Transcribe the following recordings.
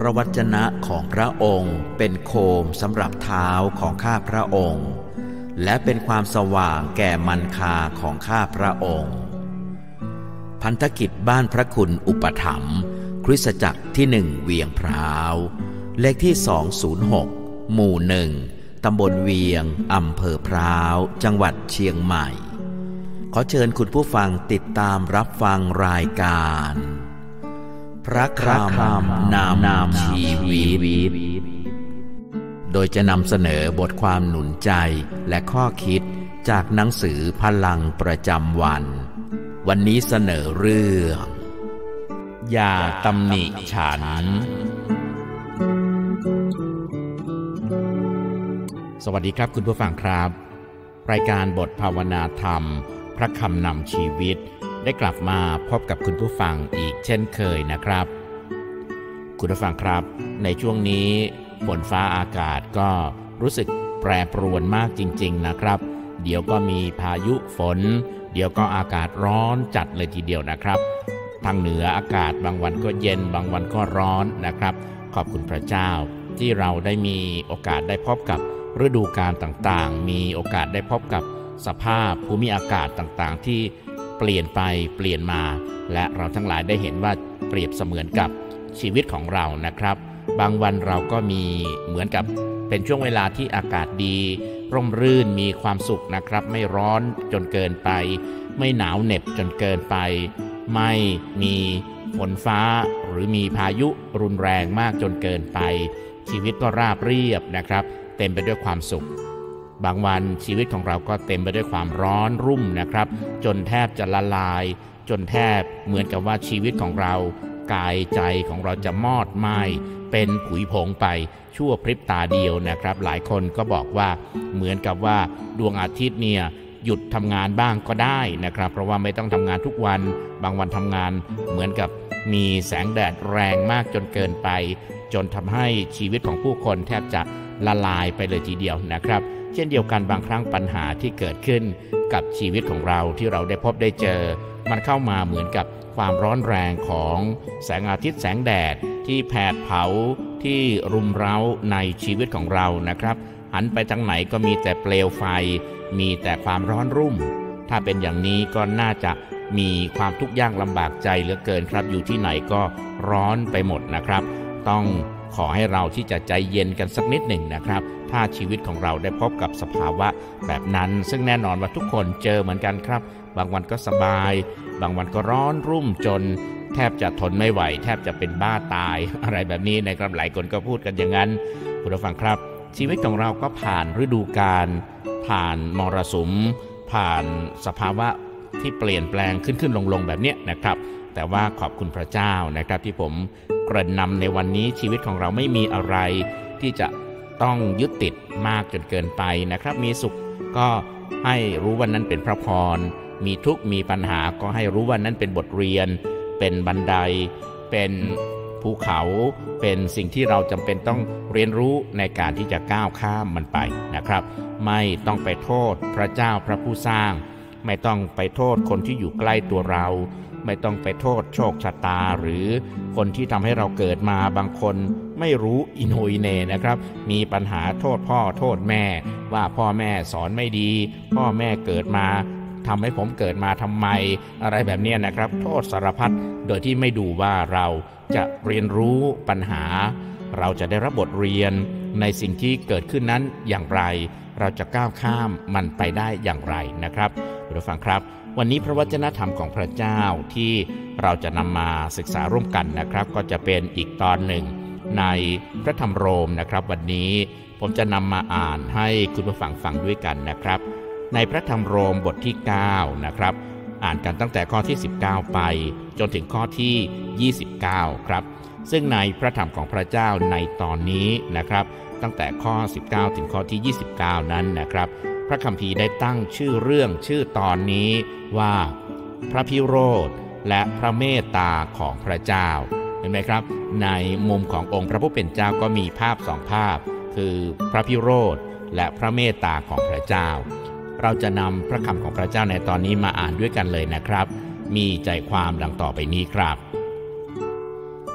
ระวจนะของพระองค์เป็นโคมสำหรับเท้าของข้าพระองค์และเป็นความสว่างแก่มรรคาของข้าพระองค์พันธกิจบ้านพระคุณอุปถัมภ์คริสตจักรที่1เวียงพร้าวเลขที่206หมู่1ตำบลเวียงอำเภอพร้าวจังหวัดเชียงใหม่ขอเชิญคุณผู้ฟังติดตามรับฟังรายการพระคำนำชีวิตโดยจะนำเสนอบทความหนุนใจและข้อคิดจากหนังสือพลังประจำวันนี้เสนอเรื่องอย่าตำหนิฉันสวัสดีครับคุณผู้ฟังครับรายการบทภาวนาธรรมพระคำนำชีวิตได้กลับมาพบกับคุณผู้ฟังอีกเช่นเคยนะครับคุณผู้ฟังครับในช่วงนี้ฝนฟ้าอากาศก็รู้สึกแปรปรวนมากจริงๆนะครับเดี๋ยวก็มีพายุฝนเดี๋ยวก็อากาศร้อนจัดเลยทีเดียวนะครับทางเหนืออากาศบางวันก็เย็นบางวันก็ร้อนนะครับขอบคุณพระเจ้าที่เราได้มีโอกาสได้พบกับฤดูกาลต่างๆมีโอกาสได้พบกับสภาพภูมิอากาศต่างๆที่เปลี่ยนไปเปลี่ยนมาและเราทั้งหลายได้เห็นว่าเปรียบเสมือนกับชีวิตของเรานะครับบางวันเราก็มีเหมือนกับเป็นช่วงเวลาที่อากาศดีร่มรื่นมีความสุขนะครับไม่ร้อนจนเกินไปไม่หนาวเหน็บจนเกินไปไม่มีฝนฟ้าหรือมีพายุรุนแรงมากจนเกินไปชีวิตก็ราบเรียบนะครับเต็มไปด้วยความสุขบางวันชีวิตของเราก็เต็มไปด้วยความร้อนรุ่มนะครับจนแทบจะละลายจนแทบเหมือนกับว่าชีวิตของเรากายใจของเราจะมอดไหม้เป็นผุยผงไปชั่วพริบตาเดียวนะครับหลายคนก็บอกว่าเหมือนกับว่าดวงอาทิตย์เนี่ยหยุดทำงานบ้างก็ได้นะครับเพราะว่าไม่ต้องทำงานทุกวันบางวันทำงานเหมือนกับมีแสงแดดแรงมากจนเกินไปจนทำให้ชีวิตของผู้คนแทบจะละลายไปเลยทีเดียวนะครับเช่นเดียวกันบางครั้งปัญหาที่เกิดขึ้นกับชีวิตของเราที่เราได้พบได้เจอมันเข้ามาเหมือนกับความร้อนแรงของแสงอาทิตย์แสงแดดที่แผดเผาที่รุมเร้าในชีวิตของเรานะครับหันไปทางไหนก็มีแต่เปลวไฟมีแต่ความร้อนรุ่มถ้าเป็นอย่างนี้ก็น่าจะมีความทุกข์ยากลำบากใจเหลือเกินครับอยู่ที่ไหนก็ร้อนไปหมดนะครับต้องขอให้เราที่จะใจเย็นกันสักนิดหนึ่งนะครับถ้าชีวิตของเราได้พบกับสภาวะแบบนั้นซึ่งแน่นอนว่าทุกคนเจอเหมือนกันครับบางวันก็สบายบางวันก็ร้อนรุ่มจนแทบจะทนไม่ไหวแทบจะเป็นบ้าตายอะไรแบบนี้นะครับหลายคนก็พูดกันอย่างนั้นคุณผู้ฟังครับชีวิตของเราก็ผ่านฤดูกาลผ่านมรสุมผ่านสภาวะที่เปลี่ยนแปลงขึ้นลงแบบนี้นะครับแต่ว่าขอบคุณพระเจ้านะครับที่ผมเกริ่นนำในวันนี้ชีวิตของเราไม่มีอะไรที่จะต้องยึดติดมากจนเกินไปนะครับมีสุขก็ให้รู้ว่านั้นเป็นพระพรมีทุกข์มีปัญหาก็ให้รู้ว่านั้นเป็นบทเรียนเป็นบันไดเป็นภูเขาเป็นสิ่งที่เราจำเป็นต้องเรียนรู้ในการที่จะก้าวข้ามมันไปนะครับไม่ต้องไปโทษพระเจ้าพระผู้สร้างไม่ต้องไปโทษคนที่อยู่ใกล้ตัวเราไม่ต้องไปโทษโชคชะตาหรือคนที่ทำให้เราเกิดมาบางคนไม่รู้อิโหนอิเหน่นะครับมีปัญหาโทษพ่อโทษแม่ว่าพ่อแม่สอนไม่ดีพ่อแม่เกิดมาทำให้ผมเกิดมาทำไมอะไรแบบนี้นะครับโทษสารพัดโดยที่ไม่ดูว่าเราจะเรียนรู้ปัญหาเราจะได้รับบทเรียนในสิ่งที่เกิดขึ้นนั้นอย่างไรเราจะก้าวข้ามมันไปได้อย่างไรนะครับคุณผู้ฟังครับวันนี้พระวจนะธรรมของพระเจ้าที่เราจะนำมาศึกษาร่วมกันนะครับก็จะเป็นอีกตอนหนึ่งในพระธรรมโรมนะครับวันนี้ผมจะนำมาอ่านให้คุณผู้ฟังฟังด้วยกันนะครับในพระธรรมโรมบทที่9นะครับอ่านกันตั้งแต่ข้อที่19ไปจนถึงข้อที่29ครับซึ่งในพระธรรมของพระเจ้าในตอนนี้นะครับตั้งแต่ข้อ19ถึงข้อที่29นั้นนะครับพระคัมภีร์ได้ตั้งชื่อเรื่องชื่อตอนนี้ว่าพระพิโรธและพระเมตตาของพระเจ้าเห็นไหมครับในมุมขององค์พระผู้เป็นเจ้าก็มีภาพ2ภาพคือพระพิโรธและพระเมตตาของพระเจ้าเราจะนำพระคำของพระเจ้าในตอนนี้มาอ่านด้วยกันเลยนะครับมีใจความดังต่อไปนี้ครับ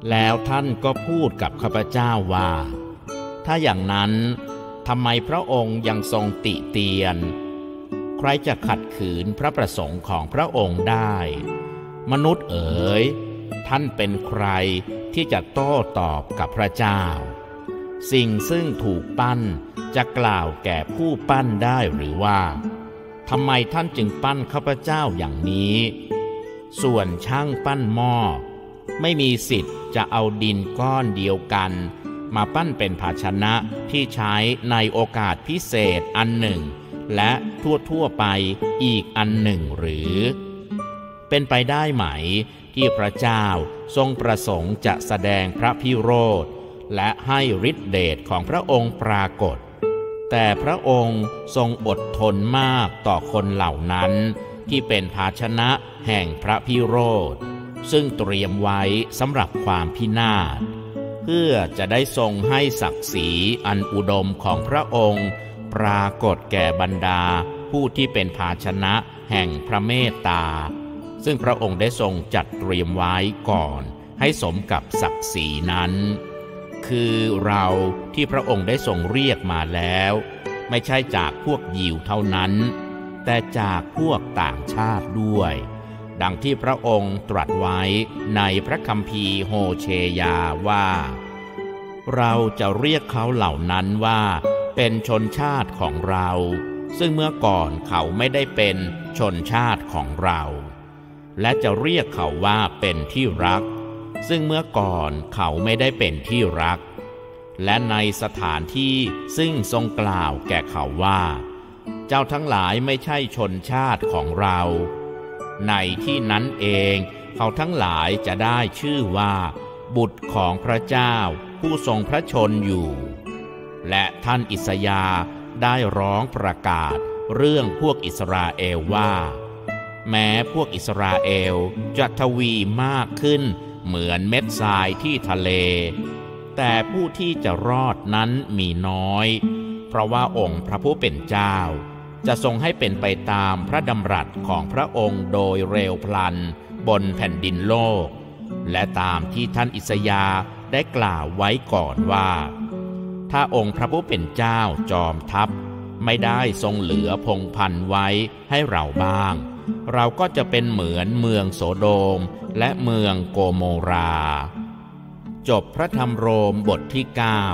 แล้วท่านก็พูดกับข้าพเจ้าว่าถ้าอย่างนั้นทำไมพระองค์ยังทรงติเตียนใครจะขัดขืนพระประสงค์ของพระองค์ได้มนุษย์เอ๋ยท่านเป็นใครที่จะโต้ตอบกับพระเจ้าสิ่งซึ่งถูกปั้นจะกล่าวแก่ผู้ปั้นได้หรือว่าทำไมท่านจึงปั้นข้าพเจ้าอย่างนี้ส่วนช่างปั้นหม้อไม่มีสิทธิ์จะเอาดินก้อนเดียวกันมาปั้นเป็นภาชนะที่ใช้ในโอกาสพิเศษอันหนึ่งและทั่วไปอีกอันหนึ่งหรือเป็นไปได้ไหมที่พระเจ้าทรงประสงค์จะแสดงพระพิโรธและให้ฤทธิเดชของพระองค์ปรากฏแต่พระองค์ทรงอดทนมากต่อคนเหล่านั้นที่เป็นภาชนะแห่งพระพิโรธซึ่งเตรียมไว้สำหรับความพินาศเพื่อจะได้ทรงให้ศักดิ์ศรีอันอุดมของพระองค์ปรากฏแก่บรรดาผู้ที่เป็นภาชนะแห่งพระเมตตาซึ่งพระองค์ได้ทรงจัดเตรียมไว้ก่อนให้สมกับศักดิ์ศรีนั้นคือเราที่พระองค์ได้ทรงเรียกมาแล้วไม่ใช่จากพวกยิวเท่านั้นแต่จากพวกต่างชาติด้วยดังที่พระองค์ตรัสไว้ในพระคัมภีร์โฮเชยาว่าเราจะเรียกเขาเหล่านั้นว่าเป็นชนชาติของเราซึ่งเมื่อก่อนเขาไม่ได้เป็นชนชาติของเราและจะเรียกเขาว่าเป็นที่รักซึ่งเมื่อก่อนเขาไม่ได้เป็นที่รักและในสถานที่ซึ่งทรงกล่าวแก่เขาว่าเจ้าทั้งหลายไม่ใช่ชนชาติของเราในที่นั้นเองเขาทั้งหลายจะได้ชื่อว่าบุตรของพระเจ้าผู้ทรงพระชนอยู่และท่านอิสยาห์ได้ร้องประกาศเรื่องพวกอิสราเอลว่าแม้พวกอิสราเอลจะทวีมากขึ้นเหมือนเม็ดทรายที่ทะเลแต่ผู้ที่จะรอดนั้นมีน้อยเพราะว่าองค์พระผู้เป็นเจ้าจะทรงให้เป็นไปตามพระดำรัสของพระองค์โดยเร็วพลันบนแผ่นดินโลกและตามที่ท่านอิสยาห์ได้กล่าวไว้ก่อนว่าถ้าองค์พระผู้เป็นเจ้าจอมทัพไม่ได้ทรงเหลือพงศ์พันธุ์ไว้ให้เราบ้างเราก็จะเป็นเหมือนเมืองโสโดมและเมืองโกโมราจบพระธรรมโรมบทที่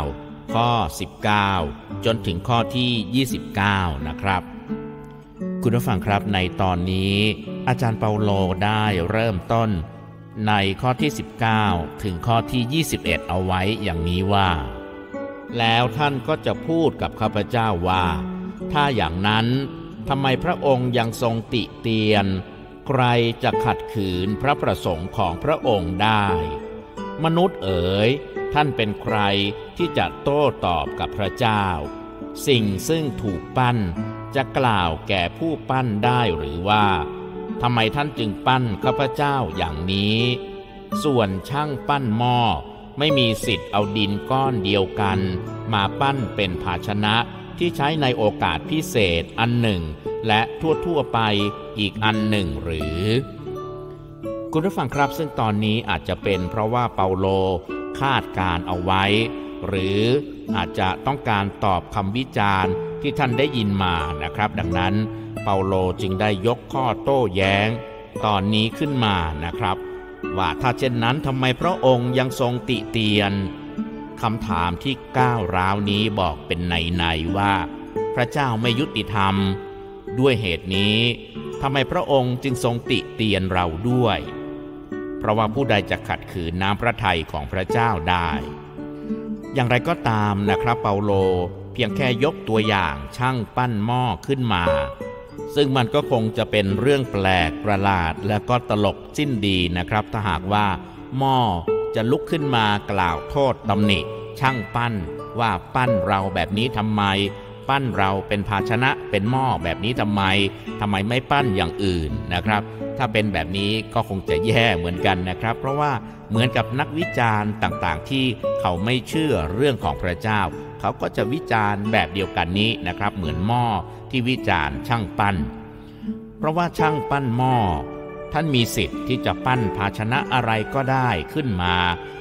9ข้อ19จนถึงข้อที่29นะครับคุณผู้ฟังครับในตอนนี้อาจารย์เปาโลได้เริ่มต้นในข้อที่19ถึงข้อที่21เอาไว้อย่างนี้ว่าแล้วท่านก็จะพูดกับข้าพเจ้าว่าถ้าอย่างนั้นทำไมพระองค์ยังทรงติเตียนใครจะขัดขืนพระประสงค์ของพระองค์ได้มนุษย์เอ๋ยท่านเป็นใครที่จะโต้ตอบกับพระเจ้าสิ่งซึ่งถูกปั้นจะกล่าวแก่ผู้ปั้นได้หรือว่าทำไมท่านจึงปั้นข้าพเจ้าอย่างนี้ส่วนช่างปั้นหม้อไม่มีสิทธิ์เอาดินก้อนเดียวกันมาปั้นเป็นภาชนะที่ใช้ในโอกาสพิเศษอันหนึ่งและทั่วไปอีกอันหนึ่งหรือคุณผู้ฟังครับซึ่งตอนนี้อาจจะเป็นเพราะว่าเปาโลคาดการเอาไว้หรืออาจจะต้องการตอบคำวิจารณ์ที่ท่านได้ยินมานะครับดังนั้นเปาโลจึงได้ยกข้อโต้แย้งตอนนี้ขึ้นมานะครับว่าถ้าเช่นนั้นทำไมพระองค์ยังทรงติเตียนคำถามที่ก้าวร้าวนี้บอกเป็นในว่าพระเจ้าไม่ยุติธรรมด้วยเหตุนี้ทำไมพระองค์จึงทรงติเตียนเราด้วยเพราะว่าผู้ใดจะขัดขืนน้ำพระทัยของพระเจ้าได้อย่างไรก็ตามนะครับเปาโลเพียงแค่ยกตัวอย่างช่างปั้นหม้อขึ้นมาซึ่งมันก็คงจะเป็นเรื่องแปลกประหลาดและก็ตลกสิ้นดีนะครับถ้าหากว่าหม้อจะลุกขึ้นมากล่าวโทษตำหนิช่างปั้นว่าปั้นเราแบบนี้ทำไมปั้นเราเป็นภาชนะเป็นหม้อแบบนี้ทำไมไม่ปั้นอย่างอื่นนะครับถ้าเป็นแบบนี้ก็คงจะแย่เหมือนกันนะครับเพราะว่าเหมือนกับนักวิจารณ์ต่างๆที่เขาไม่เชื่อเรื่องของพระเจ้าเขาก็จะวิจารณ์แบบเดียวกันนี้นะครับเหมือนหม้อที่วิจารณ์ช่างปั้นเพราะว่าช่างปั้นหม้อท่านมีสิทธิ์ที่จะปั้นภาชนะอะไรก็ได้ขึ้นมา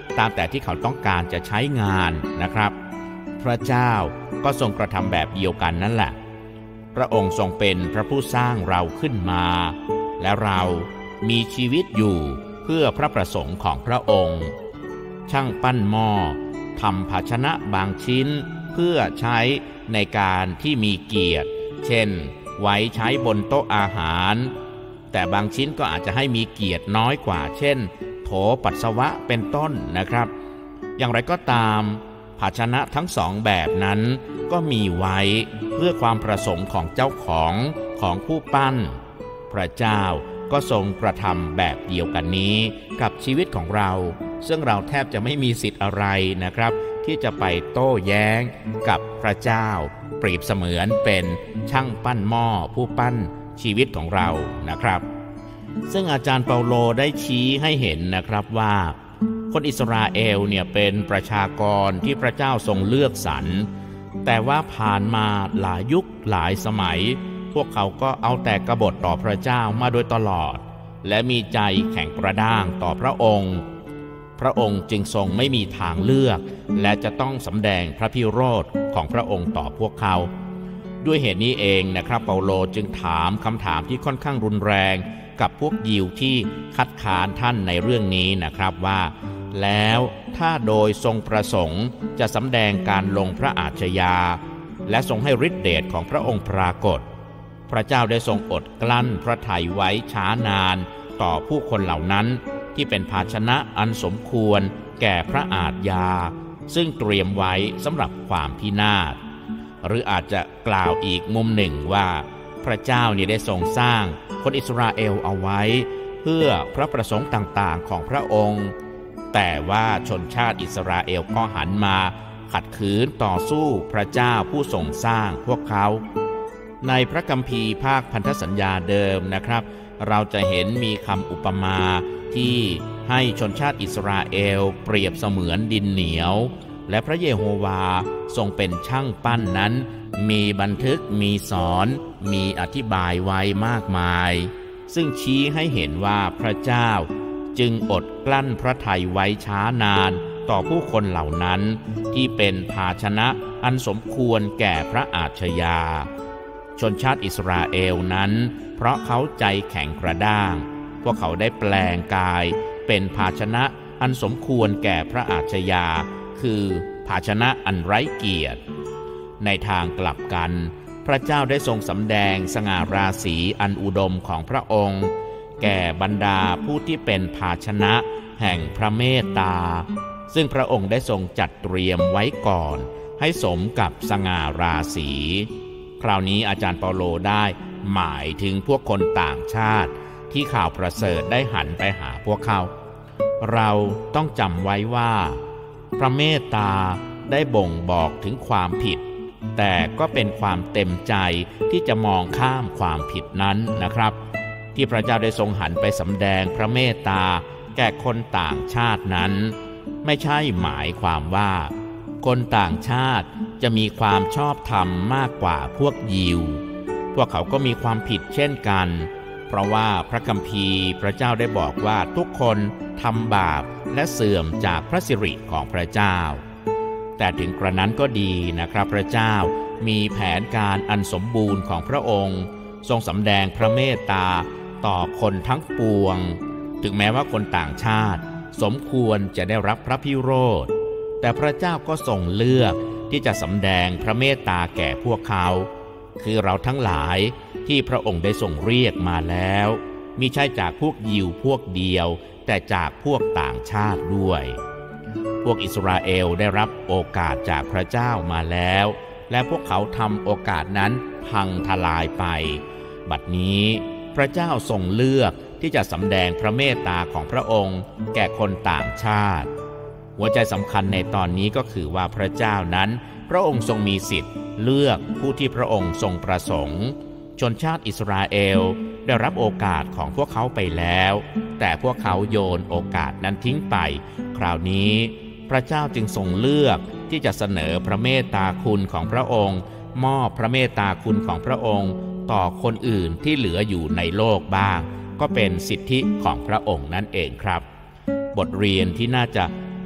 ตามแต่ที่เขาต้องการจะใช้งานนะครับพระเจ้าก็ทรงกระทำแบบเดียวกันนั่นแหละพระองค์ทรงเป็นพระผู้สร้างเราขึ้นมาและเรามีชีวิตอยู่เพื่อพระประสงค์ของพระองค์ช่างปั้นหม้อทำภาชนะบางชิ้นเพื่อใช้ในการที่มีเกียรติเช่นไว้ใช้บนโต๊ะอาหารแต่บางชิ้นก็อาจจะให้มีเกียรติน้อยกว่าเช่นโถปัสสาวะเป็นต้นนะครับอย่างไรก็ตามภาชนะทั้งสองแบบนั้นก็มีไว้เพื่อความประสงค์ของเจ้าของผู้ปั้นพระเจ้าก็ทรงกระทำแบบเดียวกันนี้กับชีวิตของเราซึ่งเราแทบจะไม่มีสิทธิ์อะไรนะครับที่จะไปโต้แย้งกับพระเจ้าเปรียบเสมือนเป็นช่างปั้นหม้อผู้ปั้นชีวิตของเรานะครับซึ่งอาจารย์เปาโลได้ชี้ให้เห็นนะครับว่าคนอิสราเอลเนี่ยเป็นประชากรที่พระเจ้าทรงเลือกสรรแต่ว่าผ่านมาหลายยุคหลายสมัยพวกเขาก็เอาแต่กบฏต่อพระเจ้ามาโดยตลอดและมีใจแข็งกระด้างต่อพระองค์จึงทรงไม่มีทางเลือกและจะต้องสำแดงพระพิโรธของพระองค์ต่อพวกเขาด้วยเหตุนี้เองนะครับเปาโลจึงถามคำถามที่ค่อนข้างรุนแรงกับพวกยิวที่คัดค้านท่านในเรื่องนี้นะครับว่าแล้วถ้าโดยทรงประสงค์จะสำแดงการลงพระอาชญาและทรงให้ฤทธิเดชของพระองค์ปรากฏพระเจ้าได้ทรงอดกลั้นพระทัยไว้ช้านานต่อผู้คนเหล่านั้นที่เป็นภาชนะอันสมควรแก่พระอาชญาซึ่งเตรียมไว้สำหรับความพินาศหรืออาจจะกล่าวอีกมุมหนึ่งว่าพระเจ้านี่ได้ทรงสร้างคนอิสราเอลเอาไว้เพื่อพระประสงค์ต่างๆของพระองค์แต่ว่าชนชาติอิสราเอลก็หันมาขัดขืนต่อสู้พระเจ้าผู้ทรงสร้างพวกเขาในพระคัมภีร์ภาคพันธสัญญาเดิมนะครับเราจะเห็นมีคำอุปมาที่ให้ชนชาติอิสราเอลเปรียบเสมือนดินเหนียวและพระเยโฮวาทรงเป็นช่างปั้นนั้นมีบันทึกมีสอนมีอธิบายไว้มากมายซึ่งชี้ให้เห็นว่าพระเจ้าจึงอดกลั้นพระทัยไว้ช้านานต่อผู้คนเหล่านั้นที่เป็นภาชนะอันสมควรแก่พระอาชญาชนชาติอิสราเอลนั้นเพราะเขาใจแข็งกระด้างพวกเขาได้แปลงกายเป็นภาชนะอันสมควรแก่พระอาชญาคือภาชนะอันไร้เกียรติในทางกลับกันพระเจ้าได้ทรงสำแดงสง่าราศีอันอุดมของพระองค์แก่บรรดาผู้ที่เป็นภาชนะแห่งพระเมตตาซึ่งพระองค์ได้ทรงจัดเตรียมไว้ก่อนให้สมกับสง่าราศีคราวนี้อาจารย์เปาโลได้หมายถึงพวกคนต่างชาติที่ข่าวประเสริฐได้หันไปหาพวกเขาเราต้องจำไว้ว่าพระเมตตาได้บ่งบอกถึงความผิดแต่ก็เป็นความเต็มใจที่จะมองข้ามความผิดนั้นนะครับที่พระเจ้าได้ทรงหันไปสำแดงพระเมตตาแก่คนต่างชาตินั้นไม่ใช่หมายความว่าคนต่างชาติจะมีความชอบธรรมมากกว่าพวกยิวพวกเขาก็มีความผิดเช่นกันเพราะว่าพระคัมภีร์พระเจ้าได้บอกว่าทุกคนทำบาปและเสื่อมจากพระสิริของพระเจ้าแต่ถึงกระนั้นก็ดีนะครับพระเจ้ามีแผนการอันสมบูรณ์ของพระองค์ทรงสำแดงพระเมตตาต่อคนทั้งปวงถึงแม้ว่าคนต่างชาติสมควรจะได้รับพระพิโรธแต่พระเจ้าก็ทรงเลือกที่จะสำแดงพระเมตตาแก่พวกเขาคือเราทั้งหลายที่พระองค์ได้ทรงเรียกมาแล้วมิใช่จากพวกยิวพวกเดียวแต่จากพวกต่างชาติด้วยพวกอิสราเอลได้รับโอกาสจากพระเจ้ามาแล้วและพวกเขาทำโอกาสนั้นพังทลายไปบัดนี้พระเจ้าทรงเลือกที่จะสำแดงพระเมตตาของพระองค์แก่คนต่างชาติหัวใจสำคัญในตอนนี้ก็คือว่าพระเจ้านั้นพระองค์ทรงมีสิทธิ์เลือกผู้ที่พระองค์ทรงประสงค์ชนชาติอิสราเอลได้รับโอกาสของพวกเขาไปแล้วแต่พวกเขาโยนโอกาสนั้นทิ้งไปคราวนี้พระเจ้าจึงทรงเลือกที่จะเสนอพระเมตตาคุณของพระองค์มอบพระเมตตาคุณของพระองค์ต่อคนอื่นที่เหลืออยู่ในโลกบ้างก็เป็นสิทธิของพระองค์นั่นเองครับบทเรียนที่น่าจะ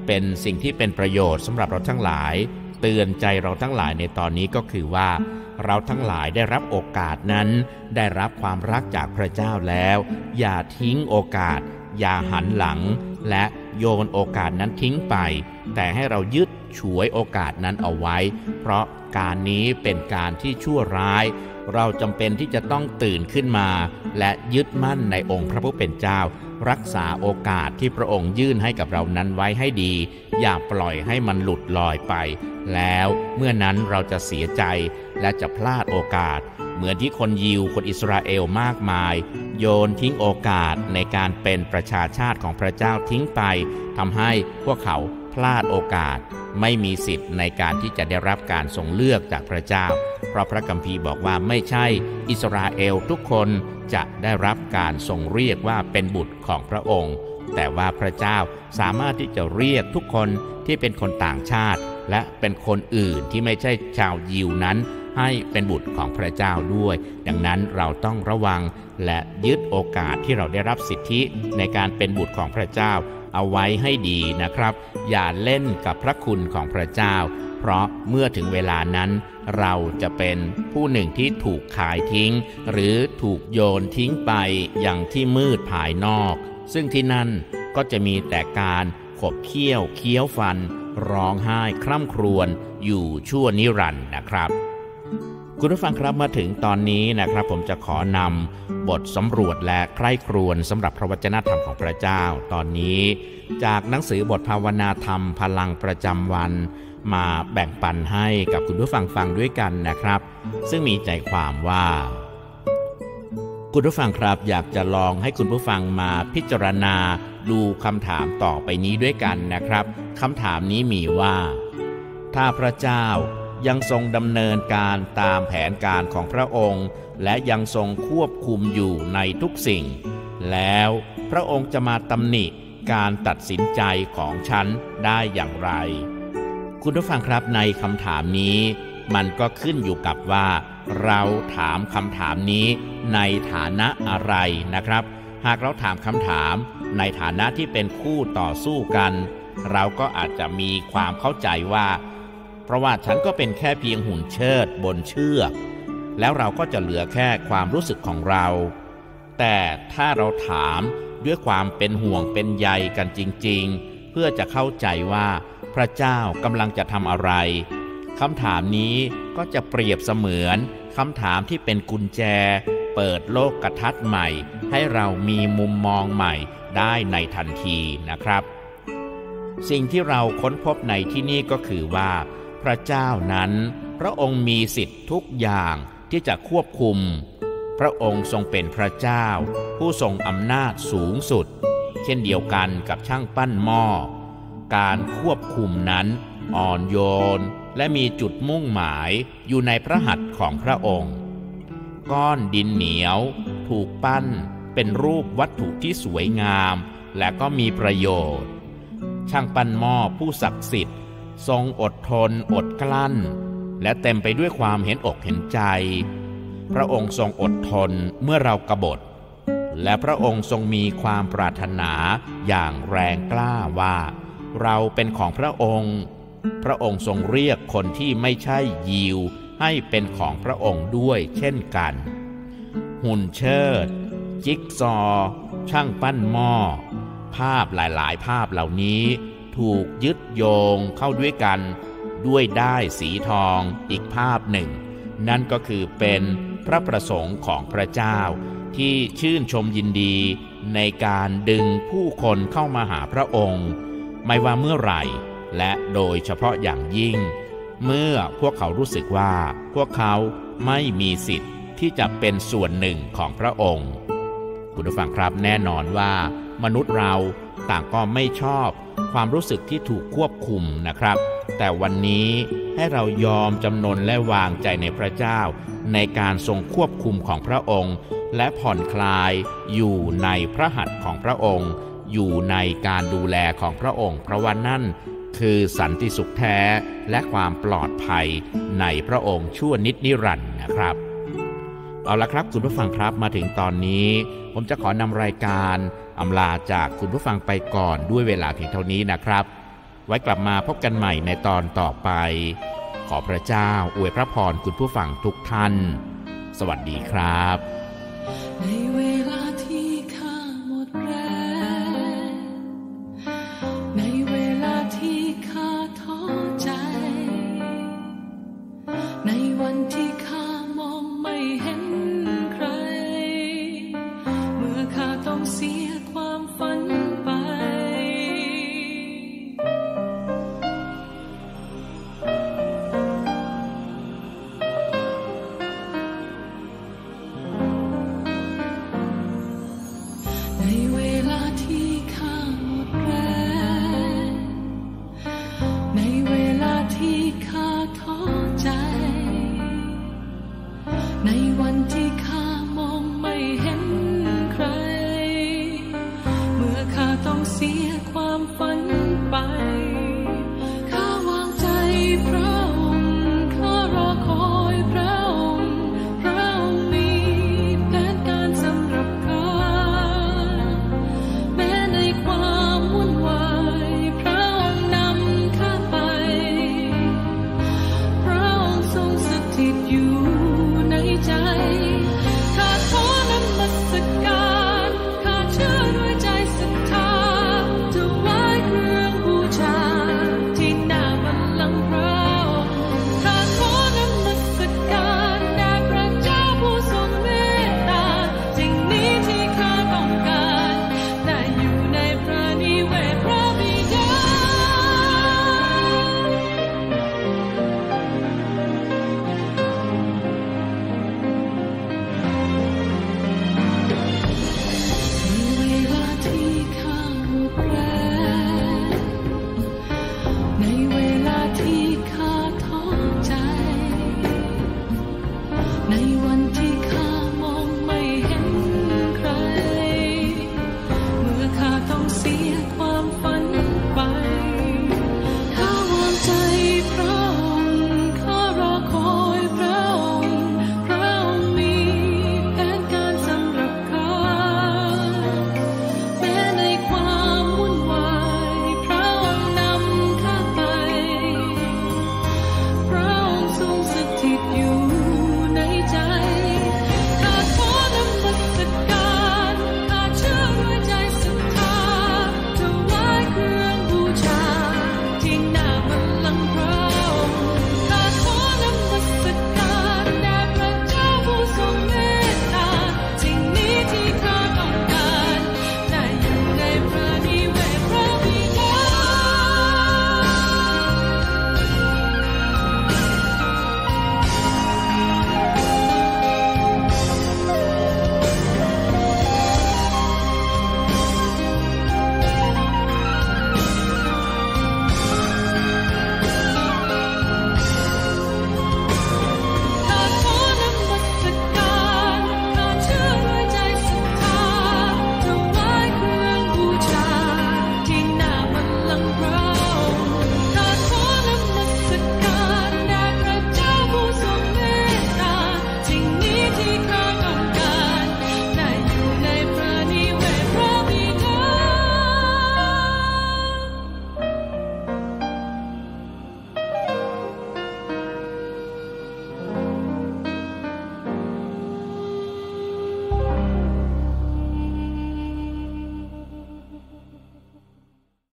เป็นสิ่งที่เป็นประโยชน์สำหรับเราทั้งหลายเตือนใจเราทั้งหลายในตอนนี้ก็คือว่าเราทั้งหลายได้รับโอกาสนั้นได้รับความรักจากพระเจ้าแล้วอย่าทิ้งโอกาสอย่าหันหลังและโยนโอกาสนั้นทิ้งไปแต่ให้เรายึดฉวยโอกาสนั้นเอาไว้เพราะการนี้เป็นการที่ชั่วร้ายเราจำเป็นที่จะต้องตื่นขึ้นมาและยึดมั่นในองค์พระผู้เป็นเจ้ารักษาโอกาสที่พระองค์ยื่นให้กับเรานั้นไว้ให้ดีอย่าปล่อยให้มันหลุดลอยไปแล้วเมื่อนั้นเราจะเสียใจและจะพลาดโอกาสเหมือนที่คนยิวคนอิสราเอลมากมายโยนทิ้งโอกาสในการเป็นประชาชาติของพระเจ้าทิ้งไปทำให้พวกเขาพลาดโอกาสไม่มีสิทธิ์ในการที่จะได้รับการทรงเลือกจากพระเจ้าเพราะพระคัมภีร์บอกว่าไม่ใช่อิสราเอลทุกคนจะได้รับการทรงเรียกว่าเป็นบุตรของพระองค์แต่ว่าพระเจ้าสามารถที่จะเรียกทุกคนที่เป็นคนต่างชาติและเป็นคนอื่นที่ไม่ใช่ชาวยิวนั้นให้เป็นบุตรของพระเจ้าด้วยดังนั้นเราต้องระวังและยึดโอกาสที่เราได้รับสิทธิในการเป็นบุตรของพระเจ้าเอาไว้ให้ดีนะครับอย่าเล่นกับพระคุณของพระเจ้าเพราะเมื่อถึงเวลานั้นเราจะเป็นผู้หนึ่งที่ถูกขายทิ้งหรือถูกโยนทิ้งไปอย่างที่มืดภายนอกซึ่งที่นั่นก็จะมีแต่การขบเคี้ยวฟันร้องไห้คร่ำครวญอยู่ชั่วนิรันดร์นะครับคุณผู้ฟังครับมาถึงตอนนี้นะครับผมจะขอนำบทสำรวจและใคร่ครวญสำหรับพระวจนะธรรมของพระเจ้าตอนนี้จากหนังสือบทภาวนาธรรมพลังประจำวันมาแบ่งปันให้กับคุณผู้ฟังฟังด้วยกันนะครับซึ่งมีใจความว่าคุณผู้ฟังครับอยากจะลองให้คุณผู้ฟังมาพิจารณาดูคำถามต่อไปนี้ด้วยกันนะครับคำถามนี้มีว่าถ้าพระเจ้ายังทรงดำเนินการตามแผนการของพระองค์และยังทรงควบคุมอยู่ในทุกสิ่งแล้วพระองค์จะมาตำหนิการตัดสินใจของฉันได้อย่างไรคุณผู้ฟังครับในคำถามนี้มันก็ขึ้นอยู่กับว่าเราถามคำถามนี้ในฐานะอะไรนะครับหากเราถามคำถามในฐานะที่เป็นคู่ต่อสู้กันเราก็อาจจะมีความเข้าใจว่าเพราะว่าฉันก็เป็นแค่เพียงหุ่นเชิดบนเชือกแล้วเราก็จะเหลือแค่ความรู้สึกของเราแต่ถ้าเราถามด้วยความเป็นห่วงเป็นใยกันจริงๆเพื่อจะเข้าใจว่าพระเจ้ากำลังจะทำอะไรคำถามนี้ก็จะเปรียบเสมือนคำถามที่เป็นกุญแจเปิดโลกทัศน์ใหม่ให้เรามีมุมมองใหม่ได้ในทันทีนะครับสิ่งที่เราค้นพบในที่นี่ก็คือว่าพระเจ้านั้นพระองค์มีสิทธิ์ทุกอย่างที่จะควบคุมพระองค์ทรงเป็นพระเจ้าผู้ทรงอำนาจสูงสุดเช่นเดียวกันกับช่างปั้นหม้อการควบคุมนั้นอ่อนโยนและมีจุดมุ่งหมายอยู่ในพระหัตถ์ของพระองค์ก้อนดินเหนียวถูกปั้นเป็นรูปวัตถุที่สวยงามและก็มีประโยชน์ช่างปั้นหม้อผู้ศักดิ์สิทธิ์ทรงอดทนอดกลั้นและเต็มไปด้วยความเห็นอกเห็นใจพระองค์ทรงอดทนเมื่อเรากบฏและพระองค์ทรงมีความปรารถนาอย่างแรงกล้าว่าเราเป็นของพระองค์พระองค์ทรงเรียกคนที่ไม่ใช่ยิวให้เป็นของพระองค์ด้วยเช่นกันหุ่นเชิดจิ๊กซอว์ช่างปั้นหม้อภาพหลายๆภาพเหล่านี้ถูกยึดโยงเข้าด้วยกันด้วยด้ายสีทองอีกภาพหนึ่งนั่นก็คือเป็นพระประสงค์ของพระเจ้าที่ชื่นชมยินดีในการดึงผู้คนเข้ามาหาพระองค์ไม่ว่าเมื่อไหร่และโดยเฉพาะอย่างยิ่งเมื่อพวกเขารู้สึกว่าพวกเขาไม่มีสิทธิ์ที่จะเป็นส่วนหนึ่งของพระองค์คุณผู้ฟังครับแน่นอนว่ามนุษย์เราต่างก็ไม่ชอบความรู้สึกที่ถูกควบคุมนะครับแต่วันนี้ให้เรายอมจำนนและวางใจในพระเจ้าในการทรงควบคุมของพระองค์และผ่อนคลายอยู่ในพระหัตถ์ของพระองค์อยู่ในการดูแลของพระองค์เพราะว่านั่นคือสันติสุขแท้และความปลอดภัยในพระองค์ชั่วนิจนิรันดร์นะครับเอาละครับคุณผู้ฟังครับมาถึงตอนนี้ผมจะขอนำรายการอำลาจากคุณผู้ฟังไปก่อนด้วยเวลาเพียงเท่านี้นะครับไว้กลับมาพบกันใหม่ในตอนต่อไปขอพระเจ้าอวยพระพรคุณผู้ฟังทุกท่านสวัสดีครับในเวลาที่ข้าหมดแรงในเวลาที่ข้าท้อใจในวันที่ข้ามองไม่เห็นใครเมื่อข้าต้องเสียความฝันไปในเวลาที่ข้าหมดแรงในเวลาที่ข้าท้อใจในวันที่